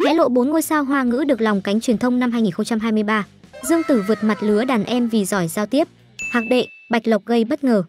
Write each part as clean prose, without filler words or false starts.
Hé lộ 4 ngôi sao Hoa ngữ được lòng cánh truyền thông năm 2023. Dương Tử vượt mặt lứa đàn em vì giỏi giao tiếp. Hạc Đệ, Bạch Lộc gây bất ngờ.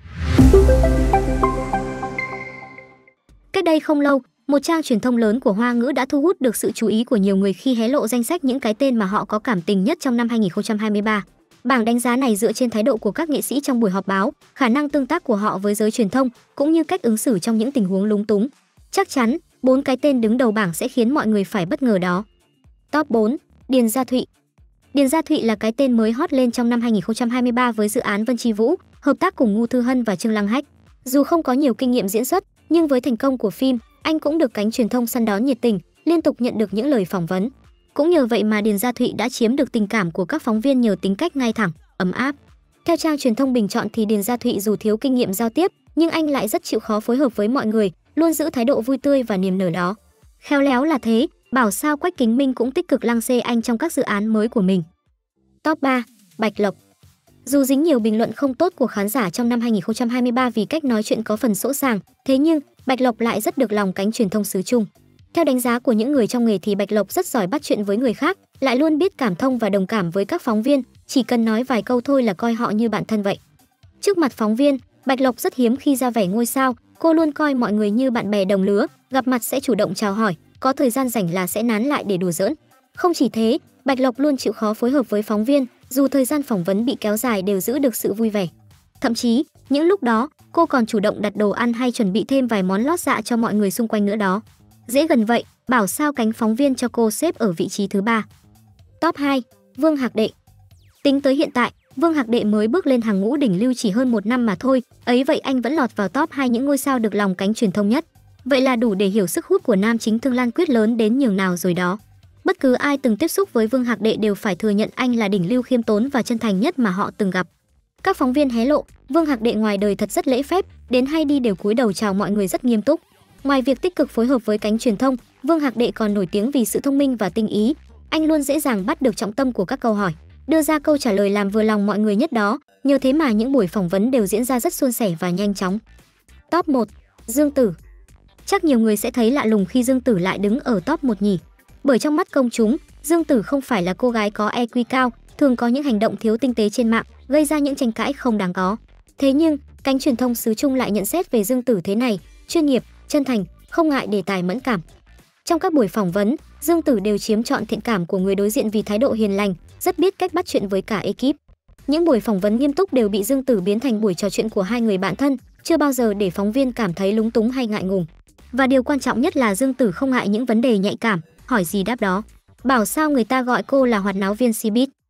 Cách đây không lâu, một trang truyền thông lớn của Hoa ngữ đã thu hút được sự chú ý của nhiều người khi hé lộ danh sách những cái tên mà họ có cảm tình nhất trong năm 2023. Bảng đánh giá này dựa trên thái độ của các nghệ sĩ trong buổi họp báo, khả năng tương tác của họ với giới truyền thông, cũng như cách ứng xử trong những tình huống lúng túng. Chắc chắn, 4 cái tên đứng đầu bảng sẽ khiến mọi người phải bất ngờ đó. Top 4, Điền Gia Thụy. Điền Gia Thụy là cái tên mới hot lên trong năm 2023 với dự án Vân Chi Vũ, hợp tác cùng Ngô Thư Hân và Trương Lăng Hách. Dù không có nhiều kinh nghiệm diễn xuất, nhưng với thành công của phim, anh cũng được cánh truyền thông săn đón nhiệt tình, liên tục nhận được những lời phỏng vấn. Cũng nhờ vậy mà Điền Gia Thụy đã chiếm được tình cảm của các phóng viên nhờ tính cách ngay thẳng, ấm áp. Theo trang truyền thông bình chọn thì Điền Gia Thụy dù thiếu kinh nghiệm giao tiếp, nhưng anh lại rất chịu khó phối hợp với mọi người, luôn giữ thái độ vui tươi và niềm nở đó. Khéo léo là thế, bảo sao Quách Kính Minh cũng tích cực lăng xê anh trong các dự án mới của mình. Top 3, Bạch Lộc. Dù dính nhiều bình luận không tốt của khán giả trong năm 2023 vì cách nói chuyện có phần sỗ sàng, thế nhưng Bạch Lộc lại rất được lòng cánh truyền thông xứ Trung. Theo đánh giá của những người trong nghề thì Bạch Lộc rất giỏi bắt chuyện với người khác, lại luôn biết cảm thông và đồng cảm với các phóng viên, chỉ cần nói vài câu thôi là coi họ như bạn thân vậy. Trước mặt phóng viên, Bạch Lộc rất hiếm khi ra vẻ ngôi sao, cô luôn coi mọi người như bạn bè đồng lứa, gặp mặt sẽ chủ động chào hỏi, có thời gian rảnh là sẽ nán lại để đùa giỡn. Không chỉ thế, Bạch Lộc luôn chịu khó phối hợp với phóng viên, dù thời gian phỏng vấn bị kéo dài đều giữ được sự vui vẻ. Thậm chí, những lúc đó, cô còn chủ động đặt đồ ăn hay chuẩn bị thêm vài món lót dạ cho mọi người xung quanh nữa đó. Dễ gần vậy, bảo sao cánh phóng viên cho cô xếp ở vị trí thứ 3. Top 2, Vương Hạc Đệ. Tính tới hiện tại, Vương Hạc Đệ mới bước lên hàng ngũ đỉnh lưu chỉ hơn 1 năm mà thôi, ấy vậy anh vẫn lọt vào top 2 những ngôi sao được lòng cánh truyền thông nhất. Vậy là đủ để hiểu sức hút của nam chính Thương Lan Quyết lớn đến nhường nào rồi đó. Bất cứ ai từng tiếp xúc với Vương Hạc Đệ đều phải thừa nhận anh là đỉnh lưu khiêm tốn và chân thành nhất mà họ từng gặp. Các phóng viên hé lộ, Vương Hạc Đệ ngoài đời thật rất lễ phép, đến hay đi đều cúi đầu chào mọi người rất nghiêm túc. Ngoài việc tích cực phối hợp với cánh truyền thông, Vương Hạc Đệ còn nổi tiếng vì sự thông minh và tinh ý. Anh luôn dễ dàng bắt được trọng tâm của các câu hỏi, đưa ra câu trả lời làm vừa lòng mọi người nhất đó. Nhờ thế mà những buổi phỏng vấn đều diễn ra rất suôn sẻ và nhanh chóng. Top 1, Dương Tử. Chắc nhiều người sẽ thấy lạ lùng khi Dương Tử lại đứng ở top 1 nhỉ. Bởi trong mắt công chúng, Dương Tử không phải là cô gái có EQ cao, thường có những hành động thiếu tinh tế trên mạng, gây ra những tranh cãi không đáng có. Thế nhưng, cánh truyền thông xứ Trung lại nhận xét về Dương Tử thế này: chuyên nghiệp, chân thành, không ngại đề tài mẫn cảm. Trong các buổi phỏng vấn, Dương Tử đều chiếm trọn thiện cảm của người đối diện vì thái độ hiền lành, rất biết cách bắt chuyện với cả ekip. Những buổi phỏng vấn nghiêm túc đều bị Dương Tử biến thành buổi trò chuyện của hai người bạn thân, chưa bao giờ để phóng viên cảm thấy lúng túng hay ngại ngùng. Và điều quan trọng nhất là Dương Tử không ngại những vấn đề nhạy cảm, hỏi gì đáp đó. Bảo sao người ta gọi cô là hoạt náo viên Cbiz.